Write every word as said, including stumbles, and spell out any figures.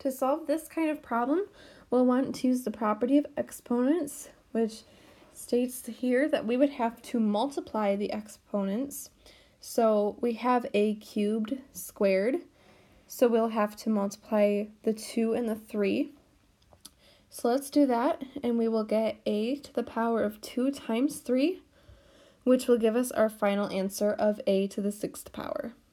To solve this kind of problem, we'll want to use the property of exponents, which states here that we would have to multiply the exponents. So we have a cubed squared, so we'll have to multiply the two and the three. So let's do that, and we will get a to the power of two times three, which will give us our final answer of a to the sixth power.